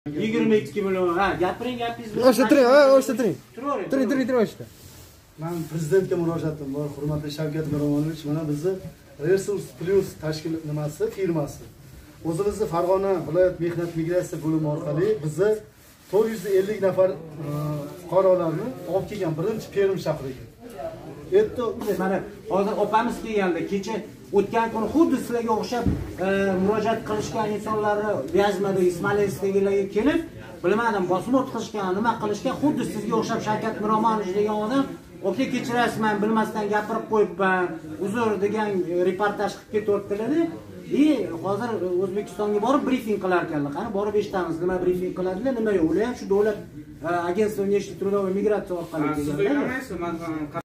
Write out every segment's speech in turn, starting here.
22 million. Ha, gapiring, gapingizni. O'sha turing, o'sha turing. Turing o'sha. Men prezidentga murojaatim bor, hurmatli Shavkat Miromonovich, mana bizni Resurs Plus tashkil nimasi, firmasi. O'zimizni Farg'ona viloyat mehnat migratsiya bo'limi orqali bizni 450 nafar fuqarolarni olib kelgan birinchi Perm shahriga. Endi mana hozir opamiz kelganda, kecha o'tgan kuni xuddi sizlarga o'xshab murojaat qilishgan insonlarni Vyazmadagi, Smolenskdagilarga kelib, bilmadim, bosim o'tkazishgan, nima qilishgan, xuddi sizga o'xshab Shavkat Miromonovich degan odam, "Oka, kechirasiz, men bilmasdan gapirib qo'yibman, uzr" degan reportaj qilib ketyaptilar-da. Hozir O'zbekistonga borib brifing qilar ekanlar. Qani borib eshitamiz, nima brifing qiladilar, nima yo'q. Ular ham shu davlat agentство внешней трудовой migratsiya orqali kelganlar.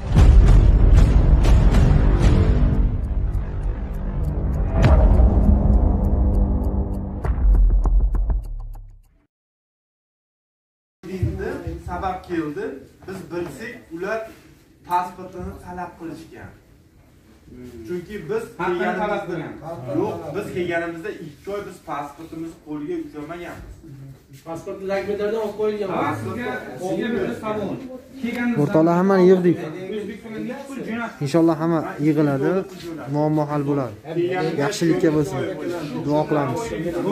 Sabab keldi. Biz bilsak, ular pasportini talab qilishgan. Chunki biz kelganimizda 2 oy biz pasportimizni qo'lga ushlamaganmiz. Pasportni dokumentlardan olib qo'yilgan. O'rtoqlar hammani yig'dik. Inshaalloh hamma yig'iladi, muammo hal bo'ladi. Yaxshilikka bo'lsin. Duo qilamiz.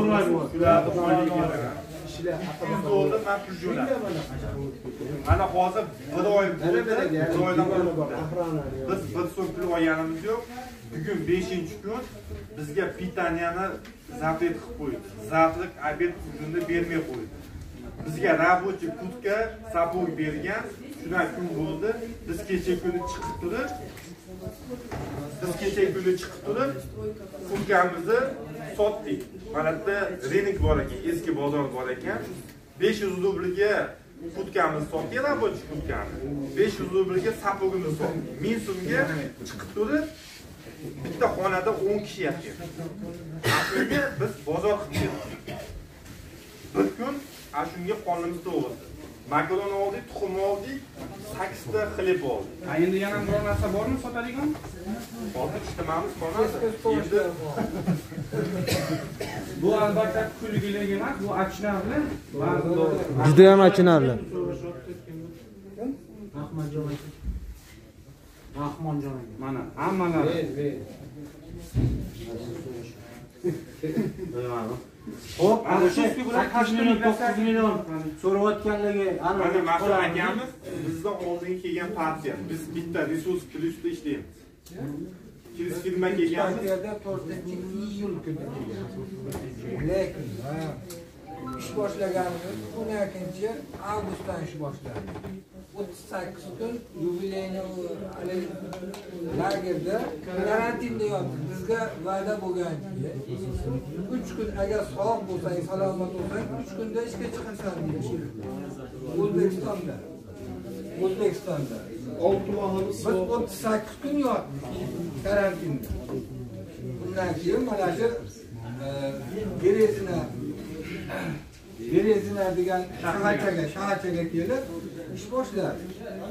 Mana hozir 1 oy bo'ldi. 1 oydan biz 1 so'm pul olganimiz yo'q. Bugun 5-kun bizga pitaniyani zapret qilib qo'ydi. Zavtlik obed kunida bermay qo'ydi. Bizga рабочий kutka sapog bergan. Shundan kun bo'ldi. Biz kecha kuni chiqib turib, kutkamizni sotdik. Mana bu rinik bor ekan, eski bozor bor ekan. 500 rublga kutkamizni sotdik, рабочий kutkani. 500 rublga sapogimizni sotdik. 1000 so'mga chiqib turib, bitta xonada 10 kishi yotgan. Shunga biz bozor qilib ketdik. Bir kun shunga qonimiz to'g'ri. Makaron oldik, tuxum oldik, 8 ta xilib oldik. Endi yana biror narsa bormi sotadigan? Hozir ishtimamiz qolmadi. Endi bu albatta kulgilik emas, bu achinarli. Juda ham achinarli. Rahmonjon aka. Mana hammalar. Xo'p, ana shu 8 million, 9 million so'rayotganligi mana Mashhur akamiz bizdan oldingi kelgan partiya. Biz bitta Resurs Plus'da ishlaymiz. Ikkinchi firma kelganmiz. 4-iyul kuni lekin ish boshlaganimiz 12-avgustdan ish boshladik. 38 kun yubileyni lagerda karantinda yotdik. Bizga va'da bo'lganki 3 kun agar sog' bo'lsang, salomat bo'lsang, 3 kunda ishga chiqasan deydi. O'zbekistonda 6 mahallimiz 38 kun yotdik karantinda. Bundan keyin mana shu Berezina degan shaharchaga kelib ish boshladi.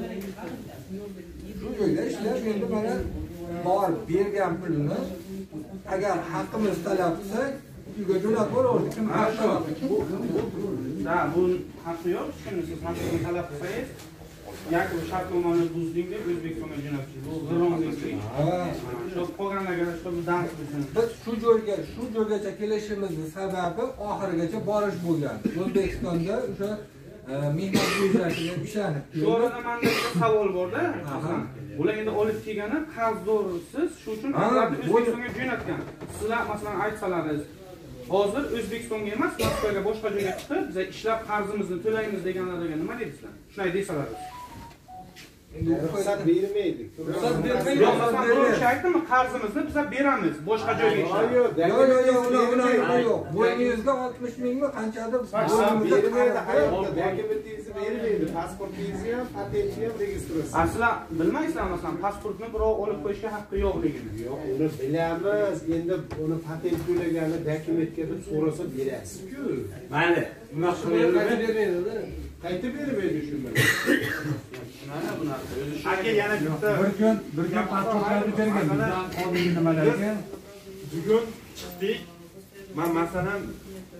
Shu joyda ishlab, endi mana bor bergan pulni agar haqqimiz talab qilsak, uyga jo'natib yubordik. Kim haqqi yo'q? Bu haqqi yo'q. Siz haqqini talab qilsangiz, yoki shartnomani buzding deb O'zbekistonga jo'natishdi. Bu g'irromlik. Shu qolganlarga shu dans qilsin. Biz shu joygacha kelishimizning sababi oxirigacha borish bo'lgan. O'zbekistonda o'sha mehnat byurosiga ishlanib. Shu o'rinda menda bitta savol bor-da. Ular endi olib kelgani qarzdorsiz, shu uchun O'zbekistonga jo'natgan. Sizlar masalan aytsalaringiz, hozir O'zbekistonga emas, Moskvaga boshqa joyga chiqib, biz ishlab qarzimizni to'laymiz deganlarga nima deysizlar? Shunday deysalaringiz. Ruxsat bermaydik. Yo'q, masalan, o'sha aytdimmi, qarzimizni biz beramiz boshqa joyga ishlab. Yo'q. Bo'yningizga 60 mingmi qanchadir bermaydi, dokumentingizni bermaydi, pasportingizni ham, patentingizni ham registratsiya. Aslan bilmaysizlar, masalan, pasportni birov olib qo'yishga haqqi yo'qligini. Yo'q, uni bilamiz. Endi uni patent to'laganini dokumentga deb so'rasa berasiz-ku. Mayli, nima qilaveradi? Qaytib bermaydi shu bilan. Mana bunaqa. Aka yana bitta bir kun pasportlarni bergan. Bizdan qolgan nimalarga bugun chiqdik. Men masalan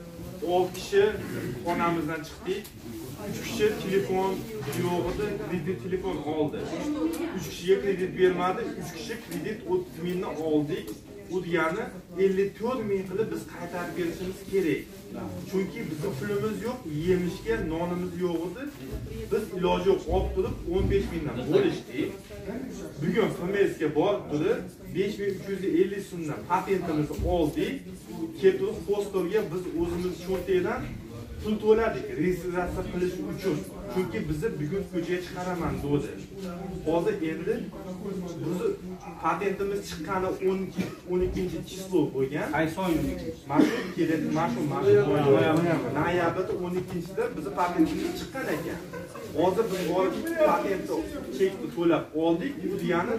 6 kishi xonamizdan chiqdik. 3 kishi telefon yo'q edi, kredit telefon oldi. 3 kishiga kredit bermadi, 3 kishi kredit 30 mingni oldik. U degani 54 ming qilib biz qaytarib berishimiz kerak. Chunki bizning pulimiz yo'q, yemishga nonimiz yo'q edi. Biz iloji yo'q olib turib 15 mingdan bo'lishdik. Bugun FMSga borib turib 5350 so'mdan patentimizni oldik. Kelib turib hostelga biz o'zimiz sho'rtaydan pul to'ladik registratsiya qilish uchun. Chunki bizni bugun ko'chaga chiqaraman dedi. Hozir endi bizni patentimiz chiqqani 12-chislo bo'lgan. Ay so'ng Mashu keladi, mashu noyabrda 12-da bizni patentimiz chiqqan ekan. Hozir biz borib patentni chekni to'lab oldik. Bu degani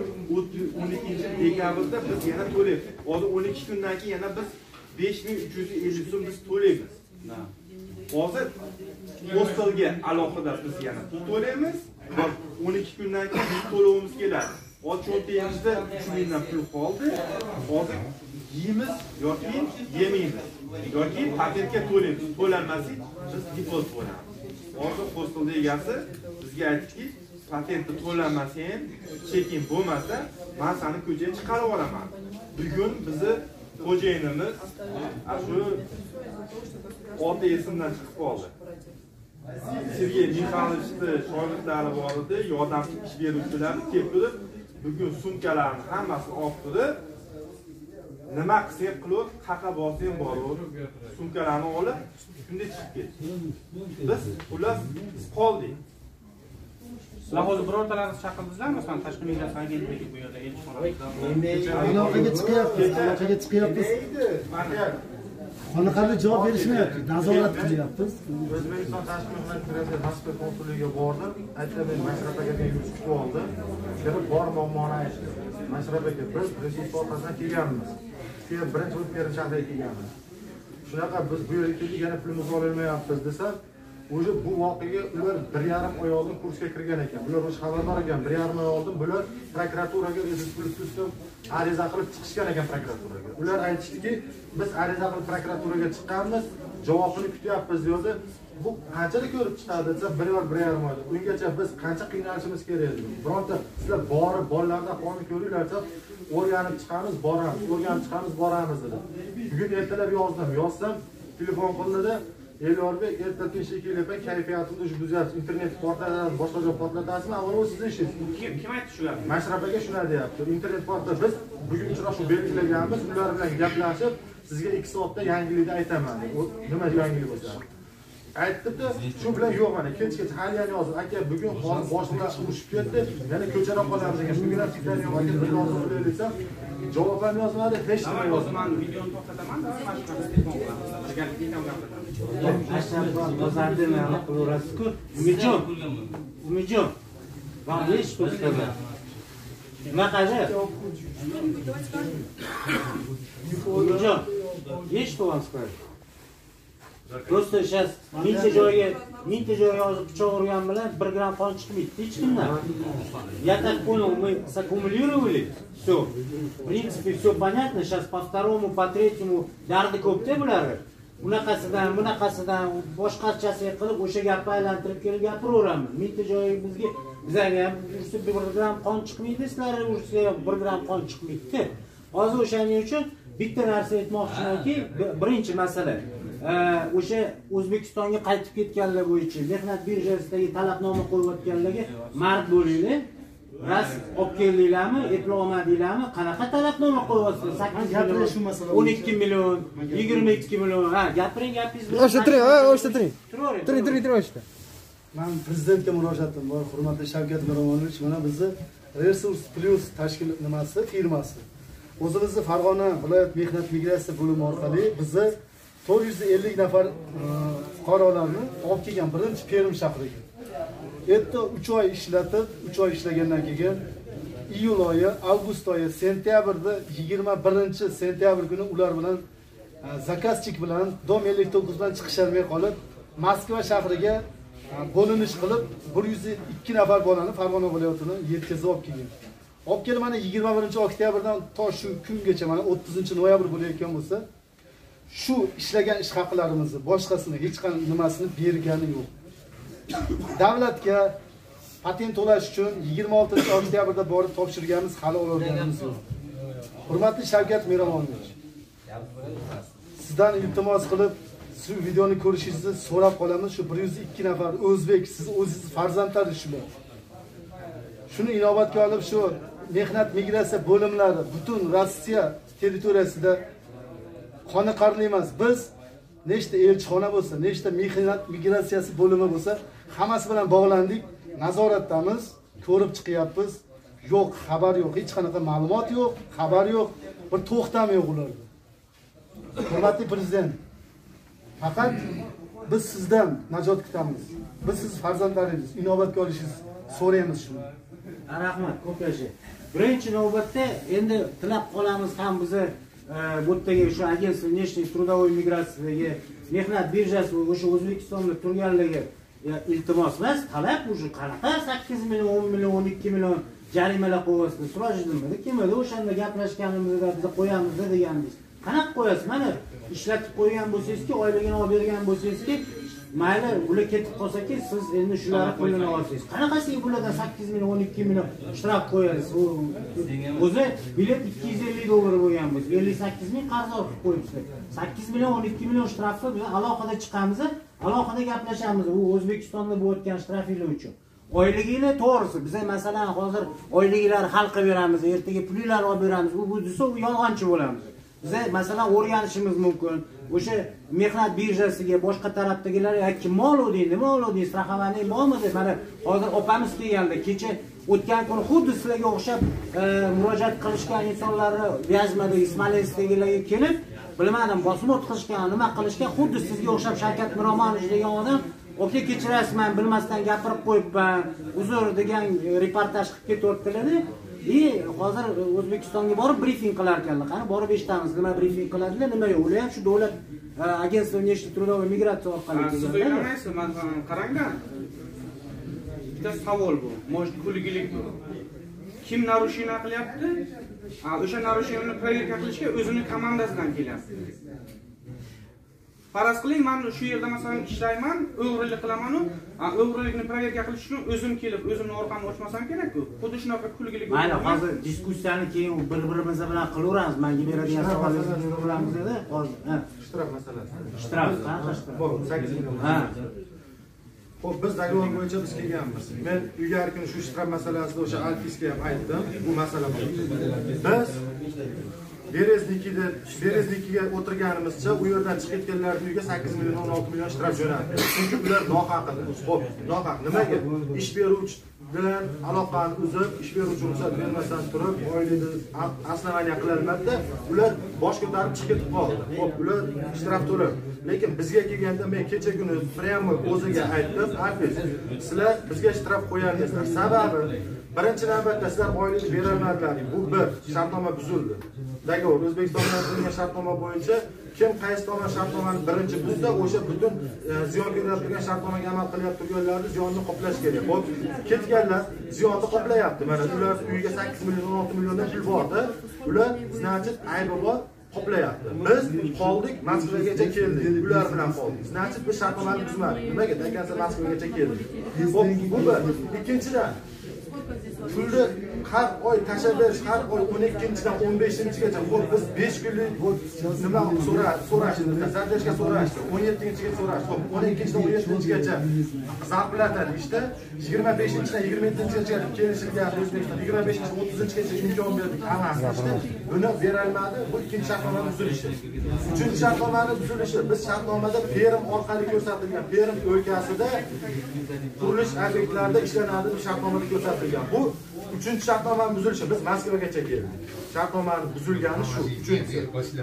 12-dekabrda biz yana to'laymiz. Hozir 12 kundan keyin yana biz 5350 so'm biz to'laymiz. Hozir hostelga alohida biz yana pul to'laymiz. 12 kundan keyin biz to'lovimiz keladi. Hozir cho'ntagimizda 3 mingdan pul qoldi. Hozir yeymiz yoki yemaymiz. Yoki patentga to'laymiz. To'lanmasak biz depot bo'lamiz. Hozir hostel egasi bizga aytdiki, patentni to'lamasang, cheking bo'lmasa, men seni ko'chaga chiqarib yuboraman. Bugun bizni xo'jayinimiz shu ota esimdan chiqib qoldi. Sergey Mixaylovchni shogirdlari bor edi, yordamchi ish beruvchilar kelib turib, bugun sumkalarni hammasini olib turib, nima qilsak qilib, qaqa borsang borur, sumkalarni olib, shunda chiqib ketdi. Biz ular qoldik. Sizlar hozir birortalaringiz chaqirdingizlar, masalan, tashqi migratsiya agentligi bu yerda elchixonamizda. Aloqaga chiqyapmiz. Qanaqanday javob berishmayapti, nazorat qilyapmiz. O'zbekiston tashqi mehnat migratsiya Moskva konsulligiga bordim. Aytdim, men Mashrab akaga yurish kutib oldim. Kelib bor muammoni aytdim. Mashrab aka, biz resurs orqasidan kelganmiz. Shu yer birinchi bo'lib Erinchoqqa kelganmiz. Shunaqa biz bu yerga keldik, yana pulimizni ololmayapmiz desa, o'zi bu voqeaga ular 1,5 oy oldin kursga kirgan ekan. Bular o'zi xabardor ekan. 1,5 oy oldin bular prokuraturaga ariza qilib chiqishgan ekan prokuraturaga. Ular aytishdiki, biz ariza qilib prokuraturaga chiqqanmiz, javobini kutyapmiz dedi. Bu qanchalik ko'rib chiqadi desa, 1,5 oyda. Ungacha biz qancha qiynalishimiz kerak edi. Bironta sizlar borib bolalardan qonun ko'ringlarsa, o'rganib chiqamiz, boramiz, o'rganib chiqamiz, boramiz dedi. Bugun ertalab yozsam, telefon qildi. Elyorbek, ertaga shekillayapman, kayfiyatimni o'sha buzyapsiz, internet portladan boshqa joy portlatasizmi? Avvalo siz ishingiz. Kim aytdi shularni? Mashrab aka shuna deyapti. Internet portda biz bugun uchrashuv belgilaganmiz, ular bilan gaplashib, sizga 2 soatda yangilikni aytaman. Nima yangilik bo'lsa. Aytdi-da, shu bilan yo'q mana, kechgacha hali ham yozib, aka bugun hozir boshliqlar urushib ketdi, yana ko'chada qolamiz degan. Bugun ham sizlar yo'q ekan, bir hozir qilaylik. Javob ham yozmadi, hech nima yozmadi. Men videoni to'xtataman, mashqani telefon qilamiz. Birgalikda ham gaplashamiz. Ashab bozorda nima qilaverasiz-ku? Umidjon. Вам есть что сказать? Naqazi? Umidjon, есть что вам сказать? Просто сейчас mingta joyga yozib pichoq urgan bilan 1 gram qon chiqmaydi hech kimdan. Я так понял, мы саккумулировали все. В принципе, все понятно. Сейчас по второму, по третьему dardi ko'pda bular. Bunaqasidan boshqachasiga qilib o'sha gapni aylantirib kelib gapiraveramiz. Mingta joyi bizga ham ursa 1 gram qon chiqmaydi, sizlar ursa 1 gram qon chiqmaydi. Hozir o'shaning uchun bitta narsa aytmoqchimanki, birinchi masala o'sha O'zbekistonga qaytib ketganlar bo'yicha mehnat birjasidagi talabnoma qo'yayotganlarga mard bo'linglar. Ras olib keldinglarmi, eplolmadinglarmi? Qanaqa talabnoma qo'yapsiz? 12 million, 22 million. Ha, gapingizni. O'sha turing. Turing o'shda. Men prezidentga murojaatim bor, hurmatli Shavkat Miromonovich, mana bizni Resurs Plus tashkil nimasi, firmasi. O'zimizni Farg'ona viloyat mehnat migratsiya bo'limi orqali bizni 450 nafar fuqarolarni olib kelgan birinchi Perm shahriga. Endi 3 oy ishlatib, 3 oy ishlagandan keyin iyul oyi, avgust oyi, sentyabrda 21 sentyabr kuni ular bilan zakazchik bilan dom 59 bilan chiqisharmay qolib, Moskva shahriga bo'linish qilib 102 nafar bolani Farg'ona viloyatidan yetkazib olib kelgan. Olib kelib mana 21 oktyabrdan to shu kungacha mana 30 noyabr bo'layotgan bo'lsa, shu ishlagan ish haqlarimizni boshqasini hech qanday nimasini bergani yo'q. Davlatga patent to'lash uchun 26-oktyabrda borib topshirganmiz, hali olganimiz yo'q. Hurmatli Shavkat Miromonovich, sizdan iltimos qilib, shu videoni ko'rishingizni so'rab qolamiz. Shu 102 nafar o'zbek, siz o'zingiz farzandlari shular. Shuni inobatga olib, shu mehnat migratsiya bo'limlari butun Rossiya territoriyasida qoniqarli emas. Biz nechta elchixona bo'lsa, nechta mehnat migratsiyasi bo'limi bo'lsa, hammasi bilan bog'landik, nazoratdamiz, ko'rib chiqyapmiz. Yo'q, xabar yo'q, hech qanaqa ma'lumot yo'q, xabar yo'q, bir to'xtam yo'q ularda. Hurmatli prezident, faqat biz sizdan najot kutamiz. Biz siz farzandlaringiz, inobatga olishingizni so'raymiz shuni. Rahmat, ko'p yashang. Birinchi navbatda endi tilab qolamiz ham bizni bu yerdagi shu agentство внешней трудовой migratsiyaga mehnat birjasi o'sha O'zbekistonda turganligi iltimos emas, talab уже qanaqa 8 million, 10 million, 12 million jarimalar qo'yasiz. So'rashdimmi? Kim edi o'shanda gaplashganimizda biz qo'yamiz deganmiz. Qanaqa qo'yasiz? Mana ishlatib qo'ygan bo'lsangiz-ki, oyligini olib bergan bo'lsangiz-ki, mayli ular ketib qolsa-ki, siz endi shularni qo'lini olasiz. Qanaqasiga bulardan 8 million, 12 million shtraf qo'yasiz? O'zi bilet 250 dollar bo'lgan bo'lsa, 58 ming qarz olib qo'yibsiz. 8 million, 12 million shtrafni biz alohida chiqamiz, alohida gaplashamiz bu O'zbekistonda bo'layotgan shtraflar uchun. Oyligini to'g'risi biz masalan hozir oyliklarni hal qilib beramiz, ertaga pullarni olib beramiz. Bu desa yolg'onchi bo'lamiz. Biz masalan o'rganishimiz mumkin. O'sha mehnat birjasiga boshqa tarafdagilar kim oldi, nima oldi, страхование bormi deb mana hozir opamiz kelganda kecha o'tgan kun xuddi sizlarga o'xshab murojaat qilishgan insonlarni Vyazmada, Smolenskdagilarga kelib, bilmadim, bosim o'tkazishgan, nima qilishgan, xuddi sizga o'xshab Shavkat Miromonovich degan odam "Oka, kechirasiz, men bilmasdan gapirib qo'yibman, uzr" degan reportaj qilib ketyaptilar-da. Hozir O'zbekistonga borib brifing qilar ekanlar. Qani borib eshitamiz, nima brifing qiladilar, nima yo'q. Ular ham shu davlat agentство внешней трудовой migratsiya orqali siz o'ylamaysiz, qarangda. Bitta savol bu. Может, kulgilik bu. Kim narushina qilyapti? O'sha narushinani proverka qilishga o'zining komandasidan kelyapti. Faraz qiling, men shu yerda masalan ishlayman, o'g'rilik qilaman-u, o'g'rilikni proverka qilish uchun o'zim kelib, o'zimning orqamni ochmasam kerak-ku. Xuddi shunaqa kulgilik. Mayli, hozir diskussiyani keyin bir-birimiz bilan qilaveramiz. Menga beradigan savolingizni ko'ramiz edi. Hozir, ishtirok masalasi. Ishtirok, qanaqa ishtirok? Bor, 8 million. Xo'p, biz dogovor bo'yicha biz kelganmiz. Men ilgari kuni shu ishtirok masalasida o'sha Alfiska ham aytdim. Bu masala bo'yicha. Biz Bereznikiga o'tirganimizcha u yerdan chiqib ketganlarning uyiga 8 million, 16 million shtraf jo'natdi. Chunki ular nohaq edi. Xo'p, nohaq nimaga? Ish beruvchi bilan aloqani uzib, ish beruvchi ruxsat bermasdan turib, oylikni asnovaniya qilinmadi. Ular bosh ko'tarib chiqib ketib qoldi. Xo'p, ular shtraf to'lab. Lekin bizga kelganda men kecha kuni prямо o'ziga aytdim, "Alfiz, sizlar bizga shtraf qo'yamizlar. Sababi birinchi navbatda sizlar oylikni bera olmadinglar. Bu bir shartnoma buzildi. Dogovor O'zbekistonda qilingan shartnoma bo'yicha kim qaysi tomon shartnomani birinchi buzsa, o'sha butun ziyon berayotgan shartnomaga amal qilyapti turganlarni ziyonni qoplash kerak. Xo'p, ketganlar ziyonni qoplayapti. Mana ular uyiga 8 million, 16 milliondan pul bordi. Ular значит aybi bor qoplayapti. Biz qoldik, Moskvagacha keldik. Ular bilan qoldik. Значит biz shartnomani buzmadik. Nimaga? Dekansa Moskvagacha keldik. Xo'p, bu bir. Ikkinchidan pulni har oy tashlab berish, har oy 12-dan 15-gacha. Xo'p, biz 5 kunlik nima so'rashdi, zadержка so'rashdi, 17-ga so'rashdi. Xo'p, 12-dan 17-gacha zarplatadi ishda, 25-dan 27-gacha kelishilgan O'zbekiston, 25-dan 30-gacha imkon berdik hammasi ishda. Buni bera olmadi. Bu ikkinchi shartnomaning buzilishi. Uchinchi shartnomaning buzilishi. Biz shartnomada Perim orqali ko'rsatilgan Perim o'lkasida qurilish obyektlarida ishlanadi deb shartnomada ko'rsatilgan. Bu uchinchi shartnomaning buzilishi. Biz Moskvagacha keldik. Shartnomaning buzilgani shu. Uchinchisi.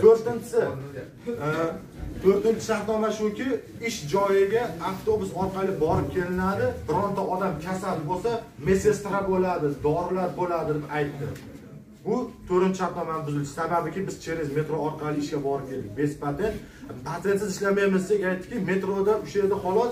To'rtinchi shartnoma shuki, ish joyiga avtobus orqali borib kelinadi. Bironta odam kasal bo'lsa, mesestra bo'ladi, dorilar bo'ladi deb aytdi. Bu 4-shartnomaning buzilishi. Sababiki biz через metro orqali ishga borib keldik. Bez patent. Patentsiz ishlamaymiz deb aytdiki, metroda o'sha yerda xolos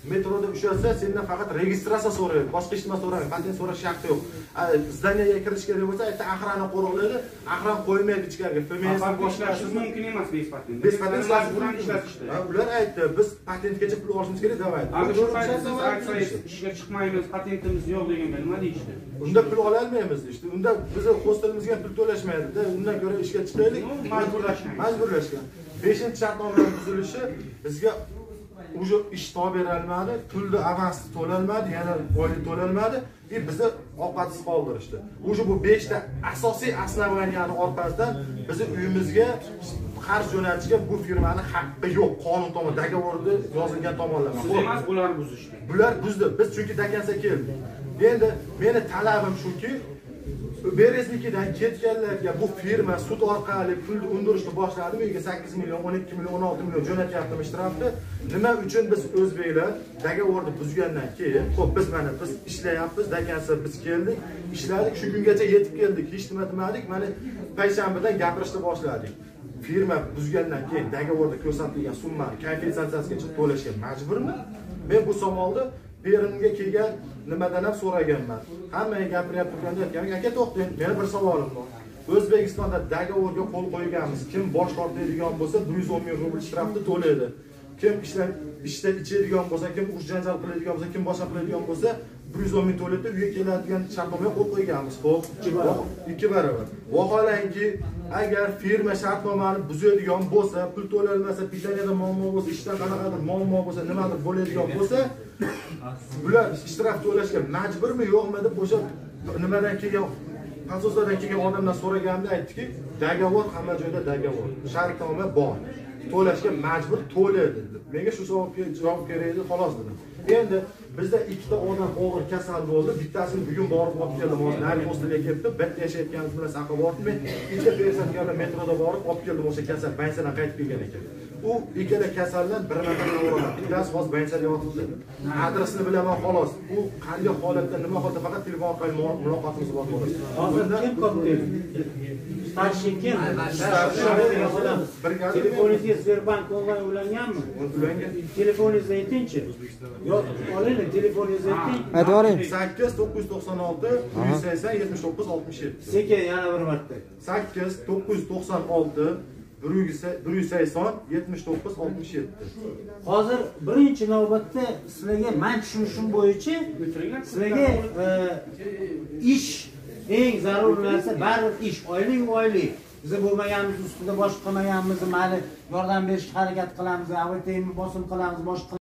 metroda ushlasa, sendan faqat registratsiya so'raydi. Boshqa hech nima so'ramaydi. Patent so'rash sharti yo'q. Zdaniyaga kirish kerak bo'lsa, aytda axrani qo'riqlaydi, axran qo'ymaydi ichkariga. FMS boshqasiz mumkin emas bez patent. Bez patent majburan ishlatishdi. Ular aytdi, biz patentgacha pul olishimiz kerak davaydi. Agar shu paytda siz aytsangiz, ishga chiqmaymiz, patentimiz yo'q deganda nima deyishdi? Unda pul ola olmaymiz işte. Unda bizni hostelimizga pul to'lashmaydi-da. Undan ko'ra ishga chiqaylik. Majburlashgan. 5-shartnomaning buzilishi bizga уже ish berilmadi, pulni avans to'lanmadi, yana oylik to'lanmadi, bizni ovqatsiz qoldirishdi. Уже bu 5 ta asosiy основаниyaning orqasidan bizni uyimizga qarz jo'natishga bu firmaning haqqi yo'q, qonun tomonidan dogovorda yozilgan tomonlama. Siz emas, bular buzishdi. Bular buzdi. Biz chunki dakansa keldik. Endi meni talabim shuki, Bereznikidan ketganlarga bu firma sud orqali pulni undirishni boshladi. Menga 8 million, 12 million, 16 million jo'natyapti ishtirokda. Nima uchun biz o'zbeklar dogovorni buzgandan keyin, xo'p biz mana biz ishlayapmiz, dakansa biz keldik, ishladik, shu kungacha yetib keldik, hech nima demadik. Mana payshanbadan gapirishni boshladik. Firma buzgandan keyin dogovorda ko'rsatilgan summani kompensatsiyasigacha to'lashga majburmi? Men bu savolni berimga kelgan nimadan ham so'raganman. Hammaga gapiryapti turganda aytgan, aka to'xtang, meni bir savolim bor. O'zbekistonda dogovorga qo'l qo'yganmiz. Kim bosh tortadigan bo'lsa 110 ming rubl shtrafni to'laydi. Kim ishda ichadigan bo'lsa, kim urush janjal qiladigan bo'lsa, kim boshqa qiladigan bo'lsa 110 ming to'laydi, uyga keladigan shartnomaga qo'l qo'yganmiz. Xo'p, 2 barobar. Vaholanki agar firma shartnomani buzadigan bo'lsa, pul to'lanmasa, pitaniyada muammo bo'lsa, ishdan qanaqadir muammo bo'lsa, nimadir bo'ladigan bo'lsa, bular ishtirok to'lashga majburmi, yo'qmi deb o'sha nimadan kelgan asoslardan kelgan odamdan so'raganimda aytdiki, dogovor hamma joyda dogovor, shartnoma bor. To'lashga majbur to'laydi dedi. Menga shu savolga javob kerak edi, xolos dedim. Endi bizda ikkita odam og'ir kasal bo'ldi. Bittasini bugun borib olib keldim. Nari hostelga kelibdi. Bitta yashayotganimiz bilan saqlab bordim. Men ikkita personga metroda borib olib keldim o'sha kasal bansadan qaytib kelgan ekan. U ikkala kasaldan bir marta o'raman. Bittasi hozir bansada yotibdi. Adresini bilaman xolos. U qanday holatda, nima holda faqat telefon orqali muloqotimiz bor bo'ldi. Hozir kim kopdi? Starshin kim? Telefoningizga Sberbank onlayn ulanganmi? Ulangan. Telefoningizni aytingchi. Yo'q, olaylik, telefoningizni ayting. Aytib yuboring. 8 996 180 79 67. Sekin yana bir marta. 8 996 180 79 67. Hozir birinchi navbatda sizlarga men tushunishim bo'yicha sizlarga ish eng zarur narsa, baribir ish, oylik. Biz bo'lmaganimiz ustida bosh qilmaganimiz, mayli yordam berishga harakat qilamiz, avtobusni bosim qilamiz, boshqa